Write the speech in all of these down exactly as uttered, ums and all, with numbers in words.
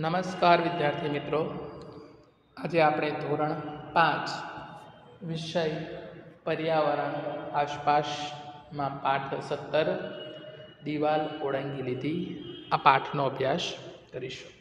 નમસ્કાર વિદ્યાર્થી મિત્રો, આજે આપણે ધોરણ પાંચ વિષય પર્યાવરણ આસપાસમાં પાઠ સત્તર દિવાલ ઓળંગી લીધી આ પાઠનો અભ્યાસ કરીશું.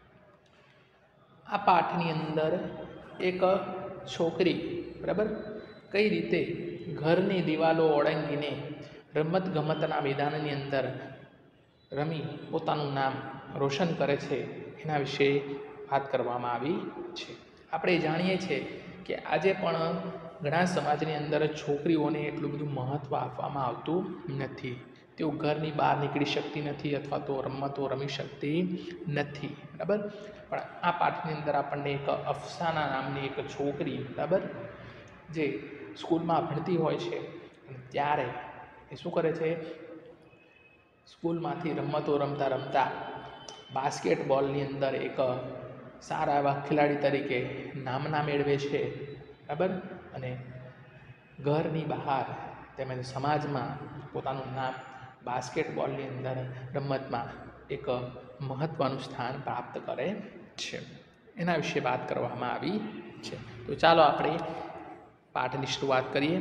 આ પાઠની અંદર એક છોકરી બરાબર કઈ રીતે ઘરની દિવાલો ઓળંગીને રમત ગમતના મેદાનની અંદર રમી પોતાનું નામ રોશન કરે છે એના વિશે વાત કરવામાં આવી છે. આપણે જાણીએ છીએ કે આજે પણ ઘણા સમાજની અંદર છોકરીઓને એટલું બધું મહત્ત્વ આપવામાં આવતું નથી. તેઓ ઘરની બહાર નીકળી શકતી નથી અથવા તો રમતો રમી શકતી નથી બરાબર. પણ આ પાઠની અંદર આપણને એક અફસાના નામની એક છોકરી બરાબર જે સ્કૂલમાં ભણતી હોય છે ત્યારે એ શું કરે છે, સ્કૂલમાંથી રમતો રમતા રમતા બાસ્કેટબોલની અંદર એક સારા એવા ખેલાડી તરીકે નામના મેળવે છે બરાબર. અને ઘરની બહાર તેમજ સમાજમાં પોતાનું નામ બાસ્કેટબોલની અંદર રમતમાં એક મહત્ત્વનું સ્થાન પ્રાપ્ત કરે છે. એના વિશે વાત કરવામાં આવી છે. તો ચાલો આપણે પાઠની શરૂઆત કરીએ.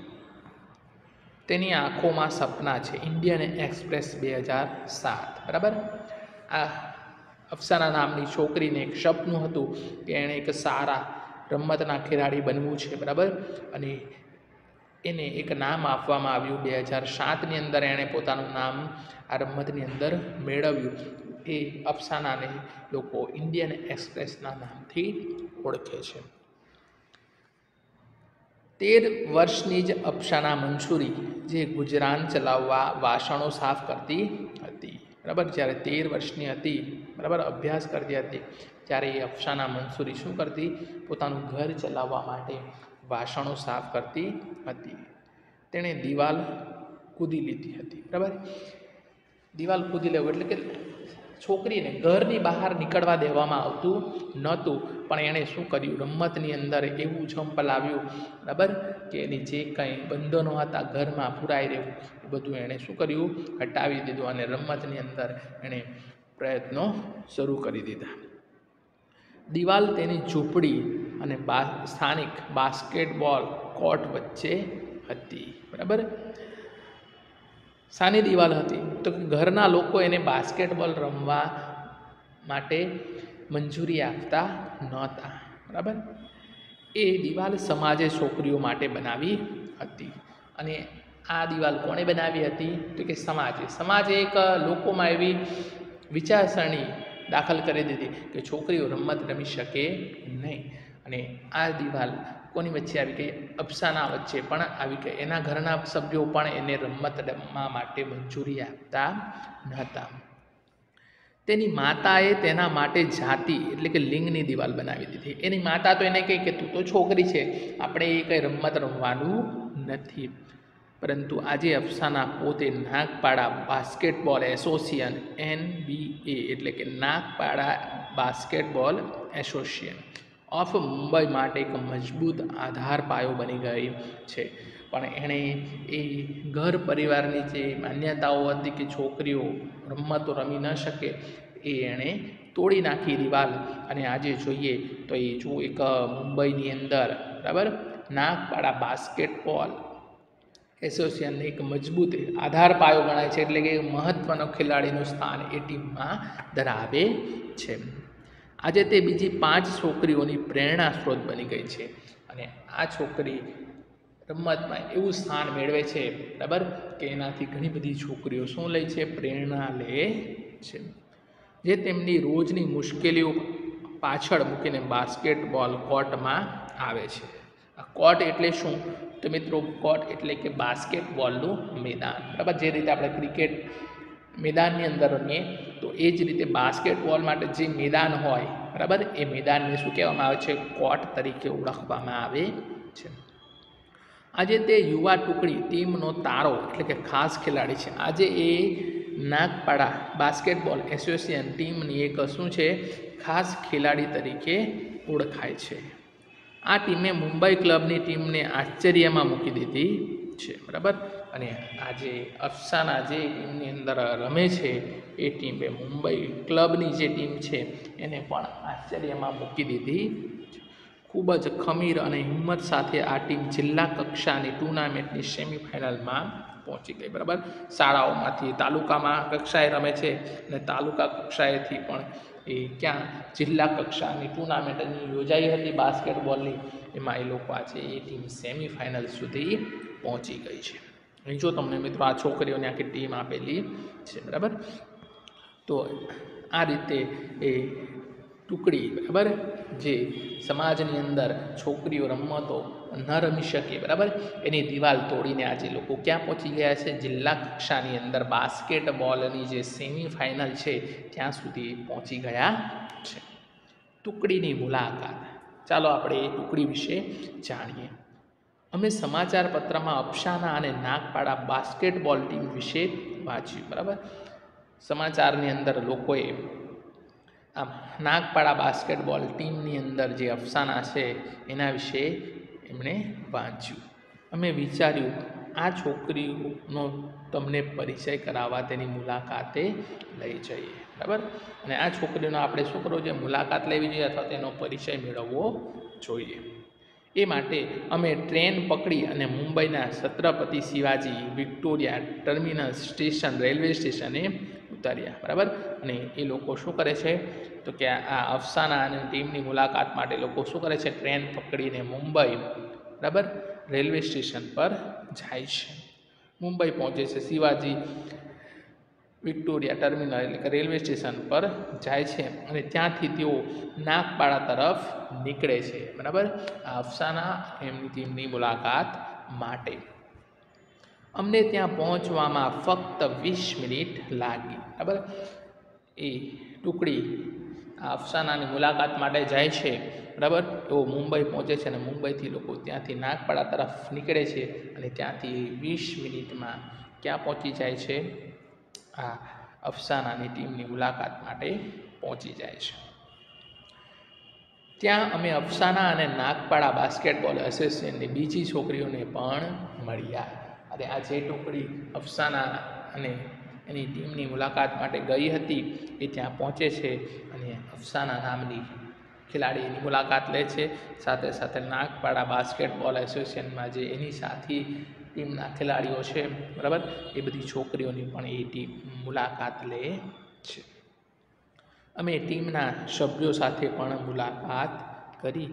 તેની આંખોમાં સપના છે. ઇન્ડિયન એક્સપ્રેસ બે હજાર સાત બરાબર. આ અફસાના નામની છોકરીને એક સપનું હતું કે એણે એક સારા રમતના ખેલાડી બનવું છે બરાબર. અને એને એક નામ આપવામાં આવ્યું. બે હજાર સાતની અંદર એણે પોતાનું નામ આ રમતની અંદર મેળવ્યું. એ અફસાનાને લોકો ઇન્ડિયન એક્સપ્રેસના નામથી ઓળખે છે. તેર વર્ષની જ અફસાના મંસૂરી જે ગુજરાન ચલાવવા વાસણો સાફ કરતી હતી બરાબર. જ્યારે તેર વર્ષની હતી બરાબર, અભ્યાસ કરતી હતી ત્યારે એ અફસાના મંસૂરી શું કરતી, પોતાનું ઘર ચલાવવા માટે વાસણો સાફ કરતી હતી. તેણે દિવાલ કૂદી લીધી હતી બરાબર. દિવાલ કૂદી લેવું એટલે કે છોકરીને ઘરની બહાર નીકળવા દેવામાં આવતું નહોતું. પણ એણે શું કર્યું, રમતની અંદર એવું ઝંપલાવ્યું બરાબર કે એની જે કંઈ બંધનો હતા ઘરમાં પુરાઈ રહેવું એ બધું એણે શું કર્યું, હટાવી દીધું. અને રમતની અંદર એણે પ્રયત્નો શરૂ કરી દીધા. દિવાલ તેની ઝૂંપડી અને બા સ્થાનિક બાસ્કેટબોલ કોર્ટ વચ્ચે હતી બરાબર. શાની દિવાલ હતી તો ઘરના લોકો એને બાસ્કેટબોલ રમવા માટે મંજૂરી આપતા નહોતા બરાબર. એ દિવાલ સમાજે છોકરીઓ માટે બનાવી હતી. અને આ દિવાલ કોણે બનાવી હતી તો કે સમાજે. સમાજે એક લોકોમાં એવી વિચારસરણી દાખલ કરી દીધી કે છોકરીઓ રમત રમી શકે નહીં. અને આ દિવાલ કોની વચ્ચે આવી ગઈ, અફસાના વચ્ચે પણ આવી ગઈ. એના ઘરના સભ્યો પણ એને રમત રમવા માટે મંજૂરી આપતા નહોતા. તેની માતાએ તેના માટે જાતિ એટલે કે લિંગની દિવાલ બનાવી દીધી. એની માતા તો એને કહે કે તું તો છોકરી છે, આપણે એ કંઈ રમત રમવાનું નથી. પરંતુ આજે અફસાના પોતે Nagpada basketball association N B A એટલે કે Nagpada basketball association of Mumbai માટે એક મજબૂત આધાર પાયો બની ગઈ છે. પણ એણે એ ઘર પરિવારની જે માન્યતાઓ હતી કે છોકરીઓ રમતો રમી ન શકે એ એણે તોડી નાખી દિવાલ. અને આજે જોઈએ તો એ જો એક મુંબઈની અંદર બરાબર નાગપાડા બાસ્કેટબોલ એસોસિએશનને એક મજબૂત આધાર પાયો ગણાય છે. એટલે કે મહત્ત્વનો ખેલાડીનું સ્થાન એ ટીમમાં ધરાવે છે. આજે તે બીજી પાંચ છોકરીઓની પ્રેરણા સ્ત્રોત બની ગઈ છે. અને આ છોકરી રમતમાં એવું સ્થાન મેળવે છે બરાબર કે એનાથી ઘણી બધી છોકરીઓ શું લે છે, પ્રેરણા લે છે. જે તેમની રોજની મુશ્કેલીઓ પાછળ મૂકીને બાસ્કેટબોલ કોર્ટમાં આવે છે. આ કોર્ટ એટલે શું તો મિત્રો, કોર્ટ એટલે કે બાસ્કેટબોલનું મેદાન બરાબર. જે રીતે આપણે ક્રિકેટ મેદાનની અંદર રમીએ તો એ જ રીતે બાસ્કેટબોલ માટે જે મેદાન હોય બરાબર એ મેદાનને શું કહેવામાં આવે છે, કોર્ટ તરીકે ઓળખવામાં આવે છે. આજે તે યુવા ટુકડી ટીમનો તારો એટલે કે ખાસ ખેલાડી છે. આજે એ નાગપાડા બાસ્કેટબોલ એસોસિએશન ટીમની એક શું છે, ખાસ ખેલાડી તરીકે ઓળખાય છે. આ ટીમે મુંબઈ ક્લબની ટીમને આશ્ચર્યમાં મૂકી દીધી છે બરાબર. અને આજે અફસાના જે ટીમની અંદર રમે છે એ ટીમે મુંબઈ ક્લબની જે ટીમ છે એને પણ આશ્ચર્યમાં મૂકી દીધી. ખૂબ જ ખમીર અને હિંમત સાથે આ ટીમ જિલ્લા કક્ષાની ટુર્નામેન્ટની સેમિફાઇનલમાં પહોંચી ગઈ. બરાબર, શાળાઓમાંથી તાલુકામાં કક્ષાએ રમે છે અને તાલુકા કક્ષાએથી પણ એ ક્યાં જિલ્લા કક્ષાની ટુર્નામેન્ટ યોજાઈ હતી બાસ્કેટબોલની, એમાં એ લોકો આજે એ ટીમ સેમિફાઇનલ સુધી પહોંચી ગઈ છે. અહીં જો તમને મિત્રો આ છોકરીઓની આખી ટીમ આપેલી છે. બરાબર, તો આ રીતે એ ટુકડી, બરાબર, જે સમાજની અંદર છોકરીઓ રમતો ન રમી શકે, બરાબર, એની દિવાલ તોડીને આજે લોકો ક્યાં પહોંચી ગયા છે? જિલ્લા કક્ષાની અંદર બાસ્કેટબોલની જે સેમિફાઇનલ છે ત્યાં સુધી પહોંચી ગયા છે. ટુકડીની મુલાકાત, ચાલો આપણે એ ટુકડી વિશે જાણીએ. અમે સમાચાર પત્રમાં અફસાના અને નાગપાડા બાસ્કેટબોલ ટીમ વિશે વાંચ્યું. બરાબર, સમાચારની અંદર લોકોએ આમ નાગપાડા બાસ્કેટબોલ ટીમની અંદર જે અફસાના છે એના વિશે એમણે વાંચ્યું. અમે વિચાર્યું આ છોકરીઓનો તમને પરિચય કરાવવા તેની મુલાકાતે લઈ જઈએ. બરાબર, અને આ છોકરીઓનો આપણે શું કરવું જોઈએ? મુલાકાત લેવી જોઈએ અથવા તેનો પરિચય મેળવવો જોઈએ. એ માટે અમે ટ્રેન પકડી અને મુંબઈના Chhatrapati Shivaji Victoria terminus station railway સ્ટેશને ઉતાર્યા. બરાબર, અને એ લોકો શું કરે છે તો કે આ અફસાના અને ટીમની મુલાકાત માટે લોકો શું કરે છે? ટ્રેન પકડીને મુંબઈ, બરાબર, રેલવે સ્ટેશન પર જાય છે. મુંબઈ પહોંચે છે, શિવાજી વિક્ટોરિયા ટર્મિનલ એટલે કે રેલવે સ્ટેશન પર જાય છે અને ત્યાંથી તેઓ નાગપાડા તરફ નીકળે છે. બરાબર, આ અફસાના એમની ટીમની મુલાકાત માટે. અમને ત્યાં પહોંચવામાં ફક્ત વીસ મિનિટ લાગી. બરાબર, એ ટુકડી આ અફસાનાની મુલાકાત માટે જાય છે. બરાબર, તો મુંબઈ પહોંચે છે અને મુંબઈથી લોકો ત્યાંથી નાગપાડા તરફ નીકળે છે અને ત્યાંથી વીસ મિનિટમાં ક્યાં પહોંચી જાય છે? આ અફસાનાની ટીમની મુલાકાત માટે પહોંચી જાય છે. ત્યાં અમે અફસાના અને નાગપાડા બાસ્કેટબોલ એસોસિએશનની બીજી છોકરીઓને પણ મળ્યા. અને આ જે ટુકડી અફસાના અને એની ટીમની મુલાકાત માટે ગઈ હતી એ ત્યાં પહોંચે છે અને અફસાના નામની ખેલાડીની મુલાકાત લે છે. સાથે સાથે નાગપાડા બાસ્કેટબોલ એસોસિએશનમાં જે એની સાથી ટીમના ખેલાડીઓ છે, બરાબર, એ બધી છોકરીઓની પણ એ ટીમ મુલાકાત લે છે. અમે ટીમના સભ્યો સાથે પણ મુલાકાત કરી.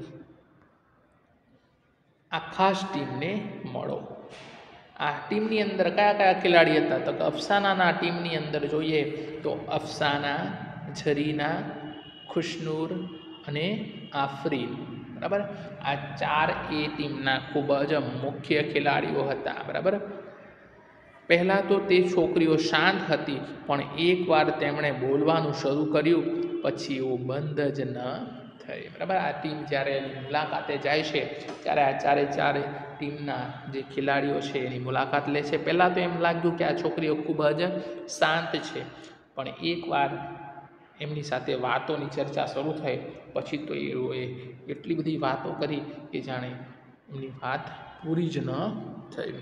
આ ખાસ ટીમને મળો. આ ટીમની અંદર કયા કયા ખેલાડી હતા? તો અફસાનાના ટીમની અંદર જોઈએ તો અફસાના, ઝરીના, ખુશનૂર અને આફરીન. બરાબર, આ ચાર એ ટીમના ખૂબ જ મુખ્ય ખેલાડીઓ હતા. બરાબર, પહેલાં તો તે છોકરીઓ શાંત હતી, પણ એકવાર તેમણે બોલવાનું શરૂ કર્યું પછી એવું બંધ જ ન થઈ. બરાબર, આ ટીમ જ્યારે મુલાકાતે જાય છે ત્યારે આ ચારે ચારે ટીમના જે ખેલાડીઓ છે એની મુલાકાત લે છે. પહેલાં તો એમ લાગ્યું કે આ છોકરીઓ ખૂબ જ શાંત છે, પણ એકવાર એમની સાથે વાતોની ચર્ચા શરૂ થઈ પછી તો એઓએ એટલી બધી વાતો કરી કે જાણે એમની વાત પૂરી જ ન થઈ.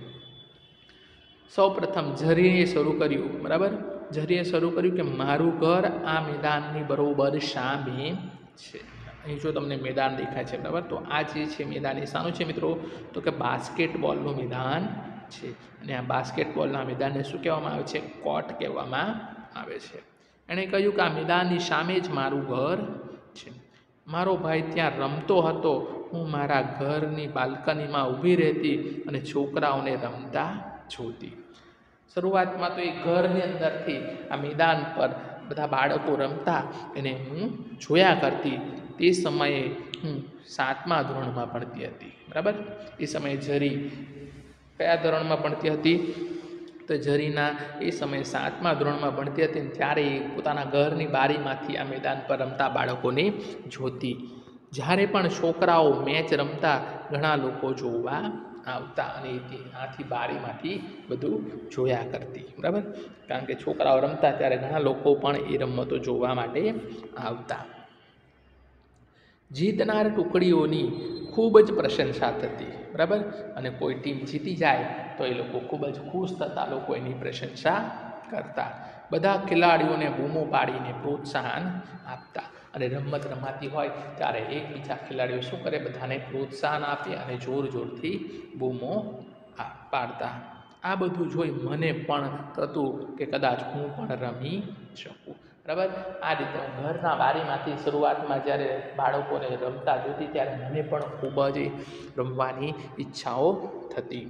સૌ પ્રથમ ઝરીએ શરૂ કર્યું. બરાબર, ઝરીએ શરૂ કર્યું કે મારું ઘર આ મેદાનની બરોબર સામે છે. અહીં જો તમને મેદાન દેખાય છે, બરાબર, તો આ જે છે મેદાન એ શાનું છે મિત્રો? તો કે બાસ્કેટબોલનું મેદાન છે. અને આ બાસ્કેટબોલના મેદાનને શું કહેવામાં આવે છે? કોર્ટ કહેવામાં આવે છે. એણે કહ્યું કે આ મેદાનની સામે જ મારું ઘર છે. મારો ભાઈ ત્યાં રમતો હતો. હું મારા ઘરની બાલ્કનીમાં ઊભી રહેતી અને છોકરાઓને રમતા જોતી. શરૂઆતમાં તો એ ઘરની અંદરથી આ મેદાન પર બધા બાળકો રમતા એને હું જોયા કરતી. તે સમયે હું સાતમા ધોરણમાં ભણતી હતી. બરાબર, એ સમયે ઝરી કયા ધોરણમાં ભણતી હતી? તો ઝરીના એ સમયે સાતમા ધોરણમાં ભણતી હતી ને ત્યારે એ પોતાના ઘરની બારીમાંથી આ મેદાન પર રમતા બાળકોને જોતી. જ્યારે પણ છોકરાઓ મેચ રમતા ઘણા લોકો જોવા આવતા અને આથી બારીમાંથી બધું જોયા કરતી. બરાબર, કારણ કે છોકરાઓ રમતા ત્યારે ઘણા લોકો પણ એ રમતો જોવા માટે આવતા. જીતનાર ટુકડીઓની ખૂબ જ પ્રશંસા થતી. બરાબર. અને કોઈ ટીમ જીતી જાય તો એ લોકો ખૂબ જ ખુશ થતા, લોકો એની પ્રશંસા કરતા, બધા ખેલાડીઓને બૂમો પાડીને પ્રોત્સાહન આપતા. અને રમત રમાતી હોય ત્યારે એકબીજા ખેલાડીઓ શું કરે, બધાને પ્રોત્સાહન આપે અને જોર જોરથી બૂમો પાડતા. આ બધું જોઈ મને પણ થતું કે કદાચ હું પણ રમી શકું, બરાબર. આ રીતે હું ઘરના બારીમાંથી શરૂઆતમાં જ્યારે બાળકોને રમતા જોતી ત્યારે મને પણ ખૂબ જ રમવાની ઈચ્છાઓ થતી.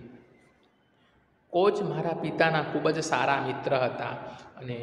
કોચ મારા પિતાના ખૂબ જ સારા મિત્ર હતા અને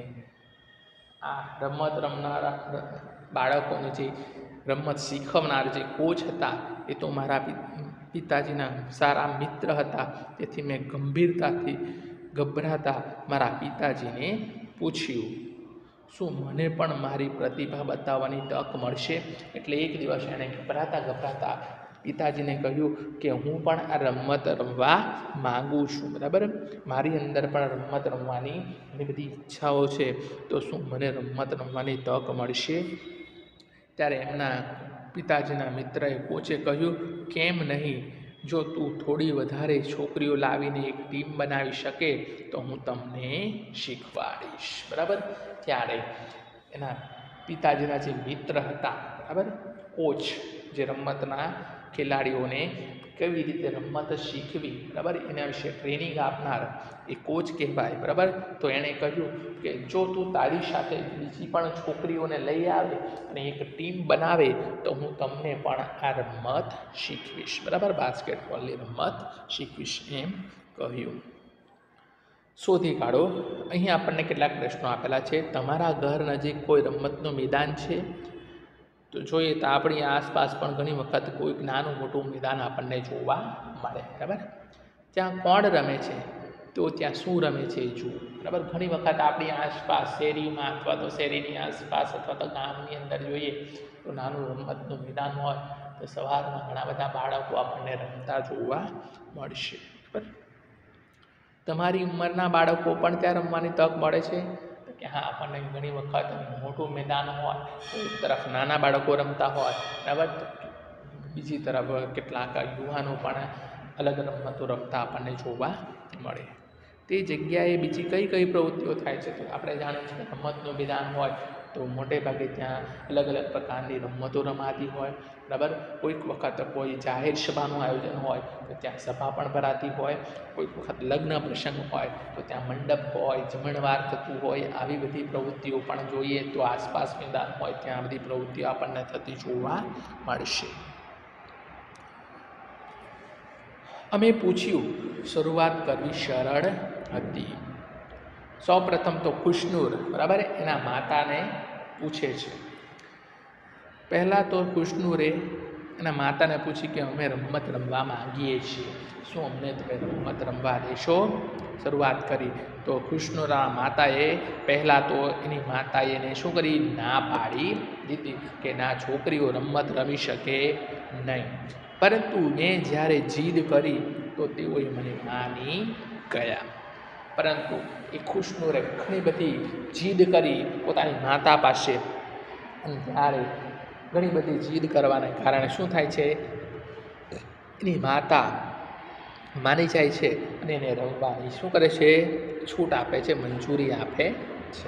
આ રમત રમનારા બાળકોને જે રમત શીખવનાર જે કોચ હતા એ તો મારા પિતાજીના સારા મિત્ર હતા. તેથી મેં ગંભીરતાથી ગભરાતા મારા પિતાજીને પૂછ્યું, શું મને પણ મારી પ્રતિભા બતાવવાની તક મળશે? એટલે એક દિવસ એણે ગભરાતા ગભરાતા પિતાજીને કહ્યું કે હું પણ આ રમત રમવા માગું છું, બરાબર. મારી અંદર પણ રમત રમવાની ઘણી બધી ઈચ્છાઓ છે, તો શું મને રમત રમવાની તક મળશે? ત્યારે એમના પિતાજીના મિત્રએ કોચે કહ્યું, કેમ નહીં, જો તું થોડી વધારે છોકરીઓ લાવીને એક ટીમ બનાવી શકે તો હું તમને શીખવાડીશ, બરાબર. ત્યારે એના પિતાજીના જે મિત્ર હતા, બરાબર, કોચ, જે રમતના ખેલાડીઓને કેવી રીતે રમત શીખવી, બરાબર, એના વિશે ટ્રેનિંગ આપનાર એ કોચ કહેવાય, બરાબર. તો એણે કહ્યું કે જો તું તારી સાથે બીજી પણ છોકરીઓને લઈ આવે અને એક ટીમ બનાવે તો હું તમને પણ આ રમત શીખવીશ, બરાબર, બાસ્કેટબોલની રમત શીખવીશ, એમ કહ્યું. શોધી કાઢો. અહીં આપણને કેટલાક પ્રશ્નો આપેલા છે. તમારા ઘર નજીક કોઈ રમતનું મેદાન છે? તો જોઈએ તો આપણી આસપાસ પણ ઘણી વખત કોઈક નાનું મોટું મેદાન આપણને જોવા મળે, બરાબર. ત્યાં કોણ રમે છે? તો ત્યાં શું રમે છે એ જુઓ, બરાબર. ઘણી વખત આપણી આસપાસ શેરીમાં અથવા તો શેરીની આસપાસ અથવા તો ગામની અંદર જોઈએ તો નાનું રમતનું મેદાન હોય તો સવારમાં ઘણા બધા બાળકો આપણને રમતા જોવા મળશે, બરાબર. તમારી ઉંમરના બાળકો પણ ત્યાં રમવાની તક મળે છે? તો કે હા, આપણને ઘણી વખત મોટું મેદાન હોય તો એક તરફ નાના બાળકો રમતા હોય, બરાબર, બીજી તરફ કેટલાક યુવાનો પણ અલગ રમતો રમતા આપણને જોવા મળે. તે જગ્યાએ બીજી કઈ કઈ પ્રવૃત્તિઓ થાય છે? તો આપણે જાણીએ છીએ કે રમતનું મેદાન હોય તો મોટે ભાગે ત્યાં અલગ અલગ પ્રકારની રમતો રમાતી હોય, બરાબર. કોઈક વખત કોઈ જાહેર સભાનું આયોજન હોય તો ત્યાં સભા પણ ભરાતી હોય, કોઈક વખત લગ્ન પ્રસંગ હોય તો ત્યાં મંડપ હોય, જમણવાર થતું હોય, આવી બધી પ્રવૃત્તિઓ પણ જોઈએ તો આસપાસ મેદાન હોય ત્યાં બધી પ્રવૃત્તિઓ આપણને થતી જોવા મળશે. અમે પૂછ્યું, શરૂઆત કરવી સરળ હતી. સૌ પ્રથમ તો ખુશનૂર, બરાબર, એના માતાને પૂછે છે. પહેલાં તો ખુશનૂરે એના માતાને પૂછી કે અમે રમત રમવા માંગીએ છીએ, શું અમને તમે રમત રમવા દેશો? શરૂઆત કરી તો ખુશનૂરના માતાએ પહેલાં તો એની માતાએ એને શું કરી, ના પાડી દીધી કે ના, છોકરીઓ રમત રમી શકે નહીં. પરંતુ મેં જ્યારે જીદ કરી તો તેઓએ મને માની ગયા. પરંતુ એ ખુશનૂરે ઘણી બધી જીદ કરી પોતાની માતા પાસે, અને ત્યારે ઘણી બધી જીદ કરવાને કારણે શું થાય છે, એની માતા માની જાય છે અને એને રમવાની શું કરે છે, છૂટ આપે છે, મંજૂરી આપે છે.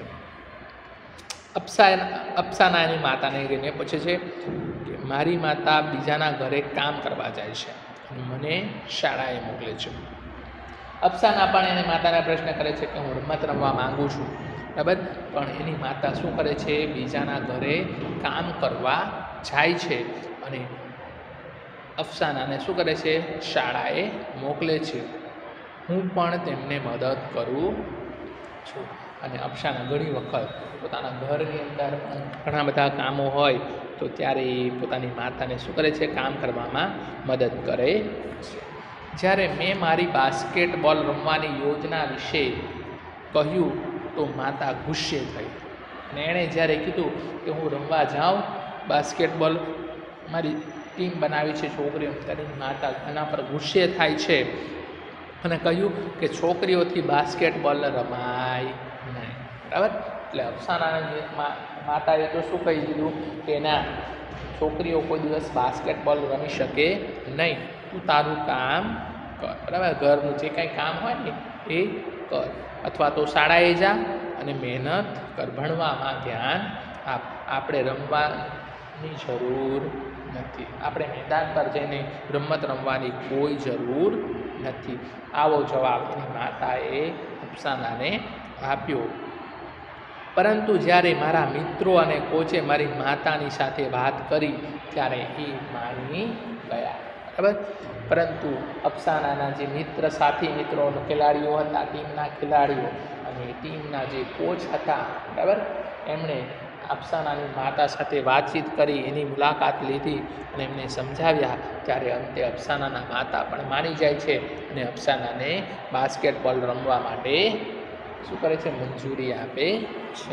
અપ્સા અપ્સાના એની માતાને રહીને પૂછે છે કે મારી માતા બીજાના ઘરે કામ કરવા જાય છે અને મને શાળાએ મોકલે છે. અપ્સાના પણ એની માતાને પ્રશ્ન કરે છે કે હું રમત રમવા માગું છું, બરાબર, પણ એની માતા શું કરે છે, બીજાના ઘરે કામ કરવા જાય છે અને અફસાનાને શું કરે છે, શાળાએ મોકલે છે. હું પણ તેમને મદદ કરું છું. અને અફસાના ઘણી વખત પોતાના ઘરની અંદર પણ ઘણા બધા કામો હોય તો ત્યારે એ પોતાની માતાને શું કરે છે, કામ કરવામાં મદદ કરે છે. જ્યારે મેં મારી બાસ્કેટબોલ રમવાની યોજના વિશે કહ્યું તો માતા ગુસ્સે થઈ અને એણે જ્યારે કીધું કે હું રમવા જાઉં બાસ્કેટબોલ, મારી ટીમ બનાવી છે છોકરીઓ, ત્યારે માતા એના પર ગુસ્સે થાય છે અને કહ્યું કે છોકરીઓથી બાસ્કેટબોલ રમાય નહીં, બરાબર. એટલે અફસાનાની માતાએ તો શું કહી દીધું કે ના, છોકરીઓ કોઈ દિવસ બાસ્કેટબોલ રમી શકે નહીં, તું તું તારું કામ કર, બરાબર, ઘરનું જે કાંઈ કામ હોય ને એ કર, અથવા તો શાળાએ જા અને મહેનત કર, ભણવામાં ધ્યાન આપ. આપણે રમવાની જરૂર નથી, આપણે મેદાન પર જઈને રમત રમવાની કોઈ જરૂર નથી. આવો જવાબ એની માતાએ અફસાનાને આપ્યો. પરંતુ જ્યારે મારા મિત્રો અને કોચે મારી માતાની સાથે વાત કરી ત્યારે એ માની ગયા, બરાબર. પરંતુ અફસાનાના જે મિત્ર સાથી મિત્રો ખેલાડીઓ હતા, ટીમના ખેલાડીઓ અને ટીમના જે કોચ હતા, બરાબર, એમણે અફસાનાની માતા સાથે વાતચીત કરી, એની મુલાકાત લીધી અને એમને સમજાવ્યા. ત્યારે અંતે અફસાનાના માતા પણ માની જાય છે અને અફસાનાને બાસ્કેટબોલ રમવા માટે શું કરે છે, મંજૂરી આપે છે.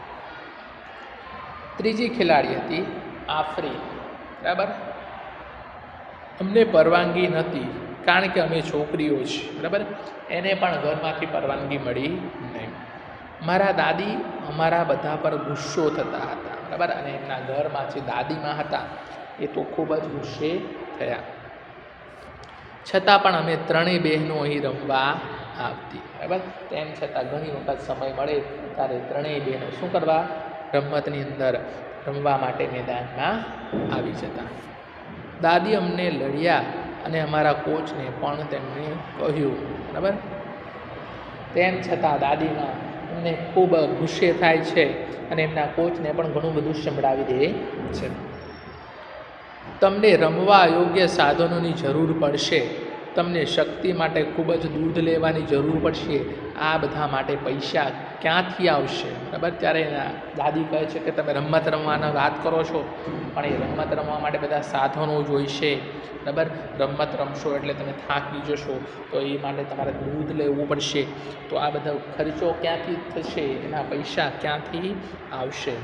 ત્રીજી ખેલાડી હતી આફરીન, બરાબર. અમને પરવાનગી નહોતી કારણ કે અમે છોકરીઓ છે, બરાબર. એને પણ ઘરમાંથી પરવાનગી મળી નહીં. મારા દાદી અમારા બધા પર ગુસ્સો થતા હતા, બરાબર, અને એમના ઘરમાં જે દાદીમાં હતા એ તો ખૂબ જ ગુસ્સે થયા. છતાં પણ અમે ત્રણેય બહેનો અહીં રમવા આવતી, બરાબર. તેમ છતાં ઘણી વખત સમય મળે ત્યારે ત્રણેય બહેનો શું કરવા, રમતની અંદર રમવા માટે મેદાનમાં આવી જતા. દાદી અમને લડ્યા અને અમારા કોચને પણ તેમણે કહ્યું, બરાબર. તેમ છતાં દાદીમાં એમને ખૂબ ગુસ્સે થાય છે અને એમના કોચને પણ ઘણું બધું સંભળાવી દે છે. તમને રમવા યોગ્ય સાધનોની જરૂર પડશે, તમને શક્તિ માટે ખૂબ જ દૂધ લેવાની જરૂર પડશે, આ બધા માટે પૈસા ક્યાંથી આવશે, બરાબર. ત્યારે એના દાદી કહે છે કે તમે રમત રમવાના વાત કરો છો પણ એ રમત રમવા માટે બધા સાધનો જોઈશે, બરાબર. રમત રમશો એટલે તમે થાકી જશો તો એ માટે તમારે દૂધ લેવું પડશે, તો આ બધો ખર્ચો ક્યાંથી થશે, એના પૈસા ક્યાંથી આવશે.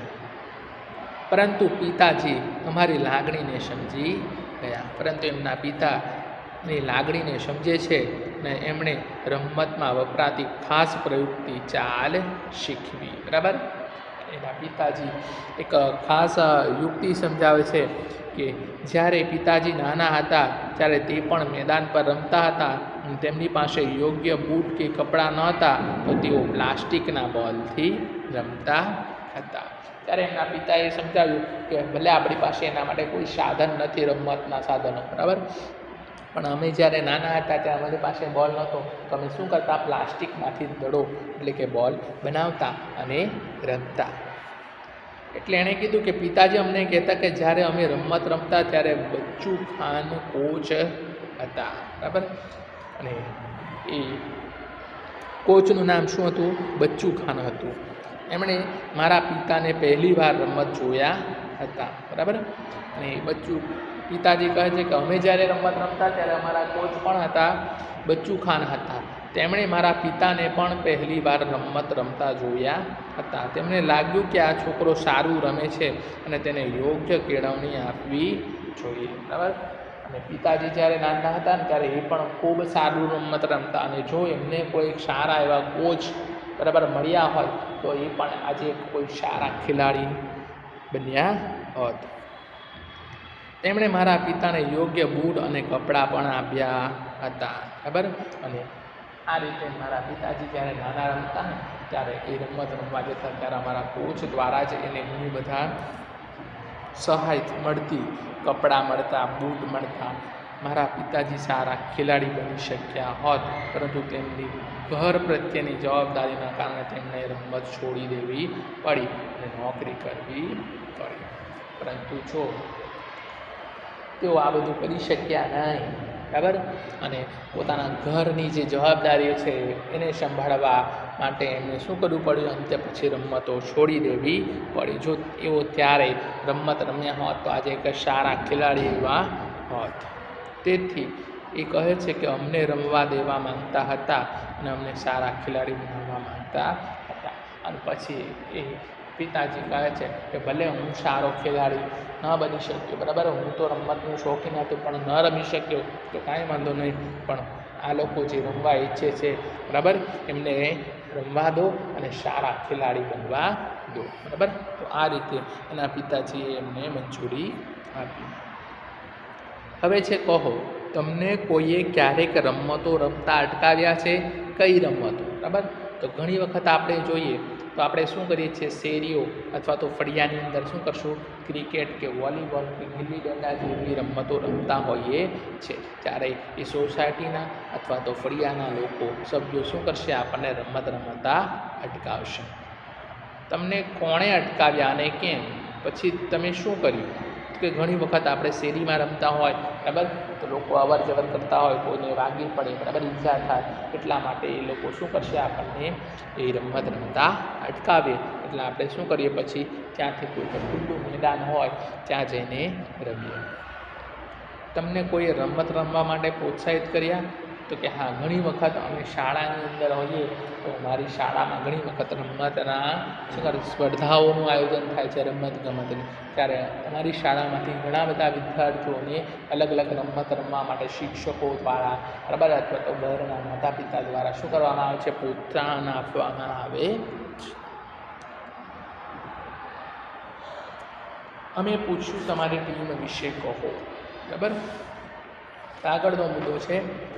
પરંતુ પિતાજી અમારી લાગણીને સમજી ગયા, પરંતુ એમના પિતાની લાગણીને સમજે છે ને એમણે રમતમાં વપરાતી ખાસ પ્રયુક્તિ ચાલ શીખવી, બરાબર. એના પિતાજી એક ખાસ યુક્તિ સમજાવે છે કે જ્યારે પિતાજી નાના હતા ત્યારે તે પણ મેદાન પર રમતા હતા, તેમની પાસે યોગ્ય બૂટ કે કપડાં નહોતા તો તેઓ પ્લાસ્ટિકના બોલથી રમતા હતા. ત્યારે એમના પિતાએ સમજાવ્યું કે ભલે આપણી પાસે એના માટે કોઈ સાધન નથી, રમતના સાધનો, બરાબર, પણ અમે જ્યારે નાના હતા ત્યારે અમારી પાસે બોલ નહોતો તો અમે શું કરતા, પ્લાસ્ટિકમાંથી દડો એટલે કે બોલ બનાવતા અને રમતા. એટલે એણે કીધું કે પિતાજી અમને કહેતા કે જ્યારે અમે રમત રમતા ત્યારે બચ્ચુ ખાન કોચ હતા, બરાબર. અને એ કોચનું નામ શું હતું, બચ્ચુ ખાન હતું. એમણે મારા પિતાને પહેલી વાર રમત જોયા હતા, બરાબર. અને બચ્ચુ પિતાજી કહે છે કે અમે જ્યારે રમત રમતા ત્યારે અમારા કોચ પણ હતા, બચ્ચુ ખાન હતા. તેમણે મારા પિતાને પણ પહેલી વાર રમત રમતા જોયા હતા. તેમને લાગ્યું કે આ છોકરો સારું રમે છે અને તેને યોગ્ય કેળવણી આપવી જોઈએ, બરાબર. અને પિતાજી જ્યારે નાના હતા ને ત્યારે એ પણ ખૂબ સારું રમત રમતા અને જો એમને કોઈ સારા એવા કોચ, બરાબર, મળ્યા હોય તો એ પણ આજે કોઈ સારા ખેલાડી બન્યા હોત. તેમણે મારા પિતાને યોગ્ય બૂટ અને કપડાં પણ આપ્યા હતા, બરાબર. અને આ રીતે મારા પિતાજી જ્યારે નાના રમતા ને ત્યારે એ રમત રમવા જતા ત્યારે અમારા કોચ દ્વારા જ એને ઘણી બધા સહાય મળતી, કપડાં મળતા, બૂટ મળતા. મારા પિતાજી સારા ખેલાડી બની શક્યા હોત પરંતુ તેમની ઘર પ્રત્યેની જવાબદારીના કારણે તેમને રમત છોડી દેવી પડી અને નોકરી કરવી પડી. પરંતુ જો તેઓ આ બધું કરી શક્યા નહીં, બરાબર, અને પોતાના ઘરની જે જવાબદારીઓ છે એને સંભાળવા માટે એમને શું કરવું પડ્યું, અંતે પછી રમતો છોડી દેવી પડી. જો એઓ ત્યારે રમત રમ્યા હોત તો આજે એક સારા ખેલાડી એવા હોત. તેથી એ કહે છે કે અમને રમવા દેવા માંગતા હતા અને અમને સારા ખેલાડી બનાવવા માંગતા હતા. અને પછી એ પિતાજી કહે છે કે ભલે હું સારો ખેલાડી ન બની શક્યો, બરાબર, હું તો રમતનું શોખીન હતું પણ ન રમી શક્યો તો કાંઈ વાંધો નહીં, પણ આ લોકો જે રમવા ઈચ્છે છે, બરાબર, એમને રમવા દો અને સારા ખેલાડી બનવા દો, બરાબર. તો આ રીતે એના પિતાજીએ એમને મંજૂરી આપી. હવે છે કહો તમને કોઈએ ક્યારેક રમતો રમતા અટકાવ્યા છે? કઈ રમતો? બરાબર. તો ઘણી વખત આપણે જોઈએ તો આપણે શું કરીએ છીએ, શેરીઓ અથવા તો ફળિયાની અંદર શું કરશું, ક્રિકેટ કે વોલીબોલ કે ગિલ્લી દંડા જેવી રમતો રમતા હોઈએ છે. ત્યારે એ સોસાયટીના અથવા તો ફળિયાના લોકો સભ્યો શું કરશે, આપણને રમત રમતા અટકાવશે. તમને કોણે અટકાવ્યા અને કેમ? પછી તમે શું કર્યું? કે ઘણી વખત આપણે શેરીમાં રમતા હોય, બરાબર, તો લોકો અવર જવર કરતા હોય, કોઈને વાગી પડે, બરાબર, ઈજા થાય, એટલા માટે એ લોકો શું કરશે, આપણને એ રમત રમતા અટકાવે. એટલે આપણે શું કરીએ, પછી ત્યાંથી કોઈ પણ ખુલ્લું મેદાન હોય ત્યાં જઈને રમીએ. તમને કોઈએ રમત રમવા માટે પ્રોત્સાહિત કર્યા? તો કે હા, ઘણી વખત અમે શાળાની અંદર હોઈએ તો મારી શાળામાં ઘણી વખત રમતના શું કરે સ્પર્ધાઓનું આયોજન થાય છે, રમત ગમતની. ત્યારે અમારી શાળામાંથી ઘણા બધા વિદ્યાર્થીઓને અલગ અલગ રમત રમવા માટે શિક્ષકો દ્વારા, બરાબર, અથવા તો ઘરના માતા પિતા દ્વારા શું કરવામાં આવે છે, પ્રોત્સાહન આપવામાં આવે છે. અમે પૂછ્યું તમારી ટીમ વિશે કહો. બરાબર. આગળનો મુદ્દો છે,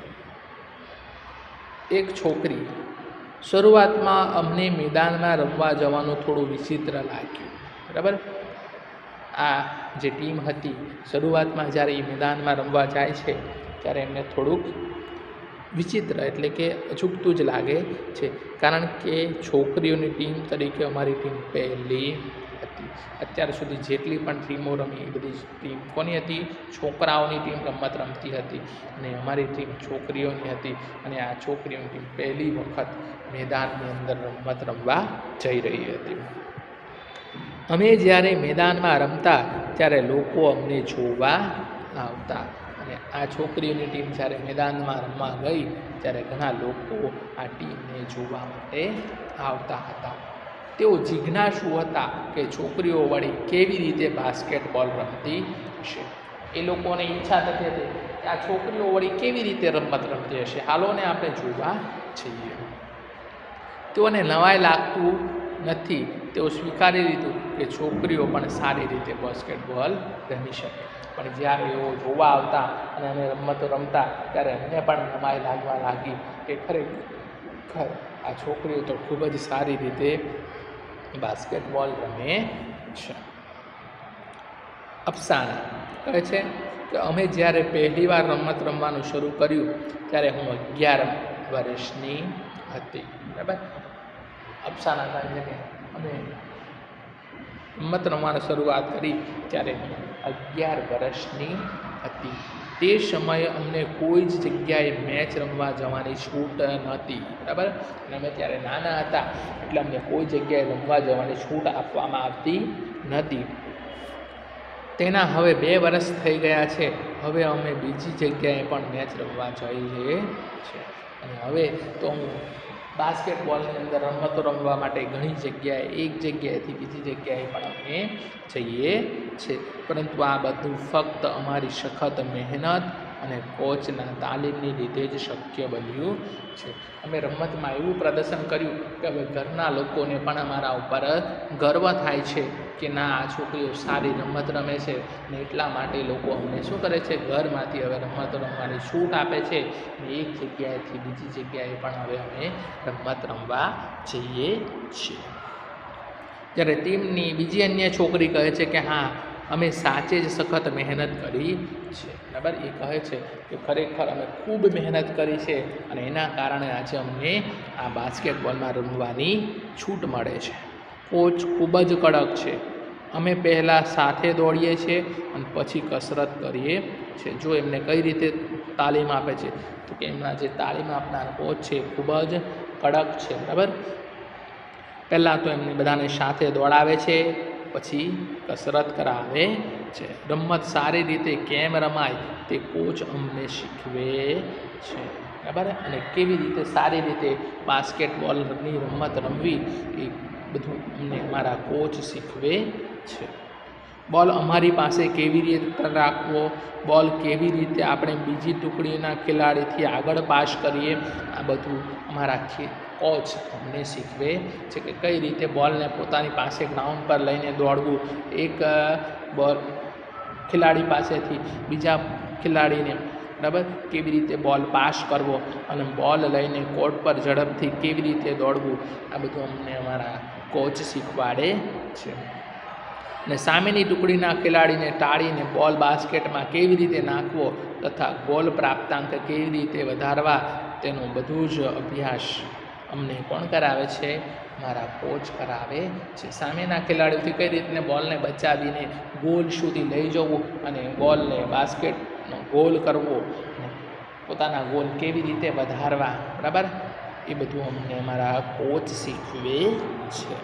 એક છોકરી, શરૂઆતમાં અમને મેદાનમાં રમવા જવાનું થોડું વિચિત્ર લાગ્યું. બરાબર. આ જે ટીમ હતી, શરૂઆતમાં જ્યારે એ મેદાનમાં રમવા જાય છે ત્યારે એમને થોડુંક વિચિત્ર એટલે કે અચૂકતું જ લાગે છે, કારણ કે છોકરીઓની ટીમ તરીકે અમારી ટીમ પહેલી હતી. અત્યાર સુધી જેટલી પણ ટીમો રમી એ બધી ટીમ કોની હતી? છોકરાઓની ટીમ રમત રમતી હતી અને અમારી ટીમ છોકરીઓની હતી. અને આ છોકરીઓની ટીમ પહેલી વખત મેદાનની અંદર રમત રમવા જઈ રહી હતી. અમે જ્યારે મેદાનમાં રમતા ત્યારે લોકો અમને જોવા આવતા, અને આ છોકરીઓની ટીમ જ્યારે મેદાનમાં રમવા ગઈ ત્યારે ઘણા લોકો આ ટીમને જોવા માટે આવતા હતા. તેઓ જિજ્ઞાસુ હતા કે છોકરીઓ વળી કેવી રીતે બાસ્કેટબોલ રમતી હશે. એ લોકોને ઈચ્છા થતી હતી કે આ છોકરીઓ વળી કેવી રીતે રમત રમતી હશે, હાલોને આપણે જોવા જઈએ. તેઓને નવાઈ લાગતું નથી. તેઓ સ્વીકારી લીધું કે છોકરીઓ પણ સારી રીતે બાસ્કેટબોલ રમી શકે. પણ જ્યારે એઓ જોવા આવતા અને અમે રમતો રમતા ત્યારે અમને પણ નવાઈ લાગવા લાગી કે ખરેખર આ છોકરીઓ તો ખૂબ જ સારી રીતે બાસ્કેટબોલ રમે છે. અફસાના કહે છે કે અમે જ્યારે પહેલી વાર રમત રમવાનું શરૂ કર્યું ત્યારે હું અગિયાર વર્ષની હતી. બરાબર. અફસાના કહે છે કે અમે રમત રમવાની શરૂઆત કરી ત્યારે અગિયાર વર્ષની હતી. તે સમયે અમને કોઈ જ જગ્યાએ મેચ રમવા જવાની છૂટ નહોતી. બરાબર. અને અમે ત્યારે નાના હતા એટલે અમને કોઈ જગ્યાએ રમવા જવાની છૂટ આપવામાં આવતી નથી. તેના હવે બે વર્ષ થઈ ગયા છે. હવે અમે બીજી જગ્યાએ પણ મેચ રમવા જઈએ છીએ. અને હવે તો હું બાસ્કેટબોલની અંદર રમતો રમવા માટે ઘણી જગ્યાએ એક જગ્યાએથી બીજી જગ્યાએ પણ અમે જઈએ છીએ. પરંતુ આ બધું ફક્ત અમારી સખત મહેનત અને કોચના તાલીમની લીધે જ શક્ય બન્યું છે. અમે રમતમાં એવું પ્રદર્શન કર્યું કે હવે ઘરના લોકોને પણ અમારા ઉપર ગર્વ થાય છે કે ના, આ છોકરીઓ સારી રમત રમે છે. ને એટલા માટે લોકો અમને શું કરે છે, ઘરમાંથી હવે રમતો રમવાની છૂટ આપે છે. એક જગ્યાએથી બીજી જગ્યાએ પણ હવે અમે રમત રમવા જઈએ છીએ. જ્યારે ટીમની બીજી અન્ય છોકરી કહે છે કે હા, અમે સાચે જ સખત મહેનત કરી છે. બરાબર. એ કહે છે કે ખરેખર અમે ખૂબ મહેનત કરી છે અને એના કારણે આજે અમને આ બાસ્કેટબોલમાં રમવાની છૂટ મળે છે. કોચ ખૂબ જ કડક છે. અમે પહેલાં સાથે દોડીએ છીએ અને પછી કસરત કરીએ છીએ. જો એમને કઈ રીતે તાલીમ આપે છે તો કે એમના જે તાલીમ આપનાર કોચ છે ખૂબ જ કડક છે. બરાબર. પહેલાં તો એમને બધાને સાથે દોડાવે છે, પછી કસરત કરાવે છે. રમત સારી રીતે કેમ રમાય તે કોચ અમને શીખવે છે. બરાબર. અને કેવી રીતે સારી રીતે બાસ્કેટબોલની રમત રમવી એ બધું અમને અમારા કોચ શીખવે છે. બોલ અમારી પાસે કેવી રીતે રાખવો, બોલ કેવી રીતે આપણે બીજી ટુકડીના ખેલાડીથી આગળ પાસ કરીએ, આ બધું અમારા કોચ અમને શીખવે છે. કે કઈ રીતે બોલને પોતાની પાસે ગ્રાઉન્ડ પર લઈને દોડવું, એક બોલ ખેલાડી પાસેથી બીજા ખેલાડીને બરાબર, કેવી રીતે બોલ પાસ કરવો અને બોલ લઈને કોર્ટ પર ઝડપથી કેવી રીતે દોડવું, આ બધું અમને અમારા કોચ શીખવાડે છે. અને સામેની ટુકડીના ખેલાડીને ટાળીને બોલ બાસ્કેટમાં કેવી રીતે નાખવો તથા ગોલ પ્રાપ્તાંક કેવી રીતે વધારવા, તેનો બધું જ અભ્યાસ અમને કોણ કરાવે છે? મારા કોચ કરાવે છે. સામેના ખેલાડીઓથી કઈ રીતે બોલને બચાવીને ગોલ સુધી લઈ જવું અને બોલને બાસ્કેટનો ગોલ કરવો, પોતાના ગોલ કેવી રીતે વધારવા, બરાબર, એ બધું અમને અમારા કોચ શીખવે છે.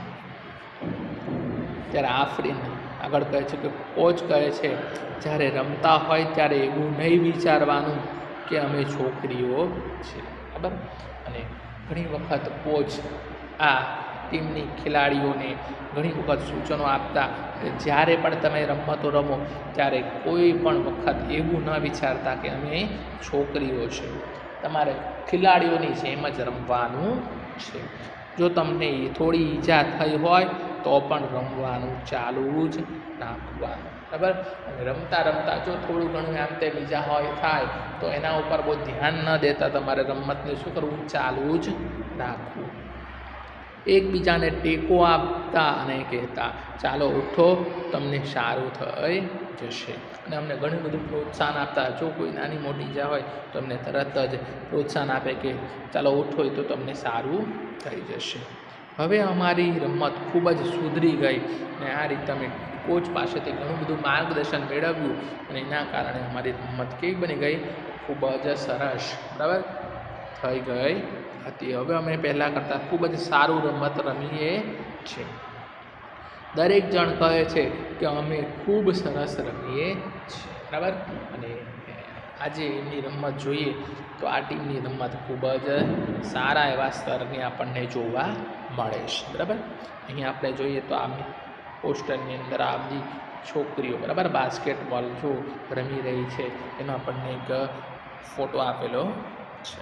ત્યારે આફરીન આગળ કહે છે કે કોચ કહે છે જ્યારે રમતા હોય ત્યારે એવું નહીં વિચારવાનું કે અમે છોકરીઓ છીએ, બરાબર. અને ઘણી વખત કોચ આ ટીમની ખેલાડીઓને ઘણી વખત સૂચનો આપતા જ્યારે પણ તમે રમતો રમો ત્યારે કોઈ પણ વખત એવું ન વિચારતા કે અમે છોકરીઓ છે, તમારે ખેલાડીઓની જેમ જ રમવાનું છે. જો તમને થોડી ઈજા થઈ હોય તો પણ રમવાનું ચાલુ જ રાખવાનું, બરાબર. અને રમતા રમતા જો થોડું ઘણું આમ તેમ ઈજા હોય થાય તો એના ઉપર બહુ ધ્યાન ન દેતા તમારે રમતને શું કરવું? ચાલુ જ રાખવું. એકબીજાને ટેકો આપતા અને કહેતા ચાલો ઉઠો, તમને સારું થઈ જશે. અને અમને ઘણું બધું પ્રોત્સાહન આપતા. જો કોઈ નાની મોટી ઈજા હોય તો અમને તરત જ પ્રોત્સાહન આપે કે ચાલો ઉઠો તો તમને સારું થઈ જશે. હવે અમારી રમત ખૂબ જ સુધરી ગઈ અને આ રીતે અમે કોચ પાસેથી ઘણું બધું માર્ગદર્શન મેળવ્યું અને એના કારણે અમારી રમત કેવી બની ગઈ? ખૂબ જ સરસ, બરાબર, થઈ ગઈ હતી. હવે અમે પહેલાં કરતાં ખૂબ જ સારું રમત રમીએ છીએ. દરેક જણ કહે છે કે અમે ખૂબ સરસ રમીએ છીએ, બરાબર. અને આજે એમની રમત જોઈએ તો આ ટીમની રમત ખૂબ જ સારા એવા સ્તરની આપણને જોવા મળે છે, બરાબર. અહીંયા આપણે જોઈએ તો આ પોસ્ટરની અંદર આ બધી છોકરીઓ, બરાબર, બાસ્કેટબોલ જો રમી રહી છે એનો આપણને એક ફોટો આપેલો છે.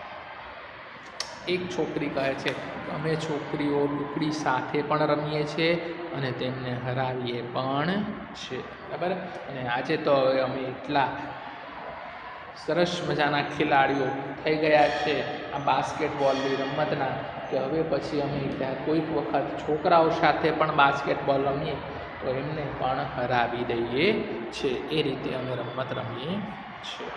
એક છોકરી કહે છે કે અમે છોકરીઓ ટુકડી સાથે પણ રમીએ છીએ અને તેમને હરાવીએ પણ છે, બરાબર. અને આજે તો હવે અમે એટલા સરસ મજાના ખેલાડીઓ થઈ ગયા છે આ બાસ્કેટબોલની રમતના કે હવે પછી અમે કોઈક વખત છોકરાઓ સાથે પણ બાસ્કેટબોલ રમીએ તો એમને પણ હરાવી દઈએ છીએ. એ રીતે અમે રમત રમીએ છીએ.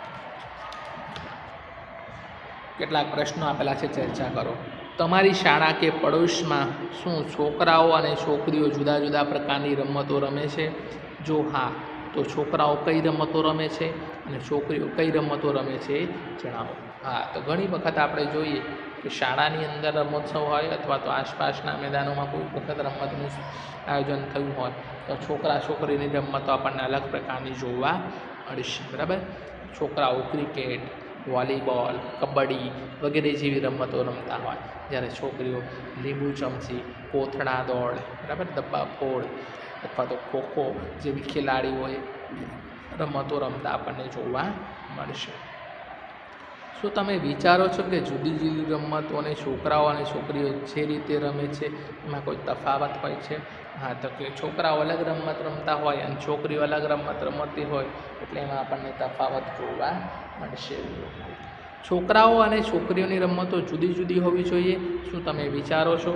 કેટલાક પ્રશ્નો આપેલા છે, ચર્ચા કરો. તમારી શાળા કે પડોશમાં શું છોકરાઓ અને છોકરીઓ જુદા જુદા પ્રકારની રમતો રમે છે? જો હા તો છોકરાઓ કઈ રમતો રમે છે અને છોકરીઓ કઈ રમતો રમે છે જણાવો. હા, તો ઘણી વખત આપણે જોઈએ કે શાળાની અંદર રમોત્સવ હોય અથવા તો આસપાસના મેદાનોમાં કોઈ વખત રમતનું આયોજન થયું હોય તો છોકરા છોકરીની રમતો આપણને અલગ પ્રકારની જોવા મળશે, બરાબર. છોકરાઓ ક્રિકેટ, વોલીબોલ, કબડ્ડી વગેરે જેવી રમતો રમતા હોય, જ્યારે છોકરીઓ લીંબુ ચમચી, કોથળા દોડ, બરાબર, ડબ્બા ફોડ અથવા તો ખોખો જેવી ખેલાડીઓએ રમતો રમતા આપણને જોવા મળશે. શું તમે વિચારો છો કે જુદી જુદી રમતોને છોકરાઓ અને છોકરીઓ જે રીતે રમે છે એમાં કોઈ તફાવત હોય છે? હા, તો કે છોકરાઓ અલગ રમત રમતા હોય અને છોકરીઓ અલગ રમત રમતી હોય એટલે એમાં આપણને તફાવત જોવા મળશે. છોકરાઓ અને છોકરીઓની રમતો જુદી જુદી હોવી જોઈએ, શું તમે વિચારો છો?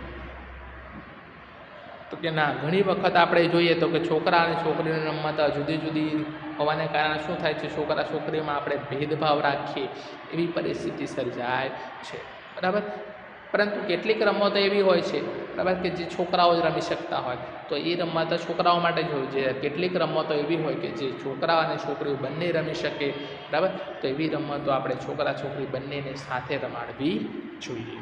તો કે ના, ઘણી વખત આપણે જોઈએ તો કે છોકરા અને છોકરીઓની રમત જુદી જુદી હોવાને કારણે શું થાય છે, છોકરા છોકરીઓમાં આપણે ભેદભાવ રાખીએ એવી પરિસ્થિતિ સર્જાય છે, બરાબર. પરંતુ કેટલીક રમતો એવી હોય છે, બરાબર, કે જે છોકરાઓ જ રમી શકતા હોય તો એ રમત છોકરાઓ માટે જ હોય છે. કેટલીક રમતો એવી હોય કે જે છોકરા અને છોકરીઓ બંને રમી શકે, બરાબર, તો એવી રમતો આપણે છોકરા છોકરી બંનેને સાથે રમાડવી જોઈએ.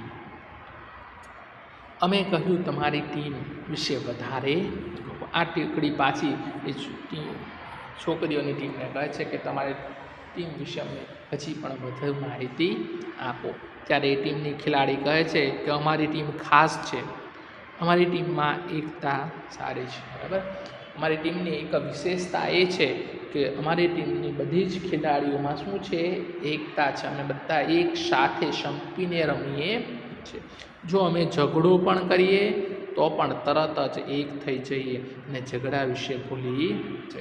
અમે કહ્યું તમારી ટીમ વિશે વધારે. આ ટીકડી પાછી એ છોકરીઓની ટીમને કહે છે કે તમારી ટીમ વિશે અમને હજી પણ વધુ માહિતી આપો. ત્યારે એ ટીમની ખેલાડી કહે છે કે અમારી ટીમ ખાસ છે, અમારી ટીમમાં એકતા સારી છે, બરાબર. અમારી ટીમની એક વિશેષતા એ છે કે અમારી ટીમની બધી જ ખેલાડીઓમાં શું છે? એકતા છે. અમે બધા એક સાથે સંપીને રમીએ છીએ. જો અમે ઝઘડો પણ કરીએ તો પણ તરત જ એક થઈ જઈએ અને ઝઘડા વિશે ભૂલી જઈએ.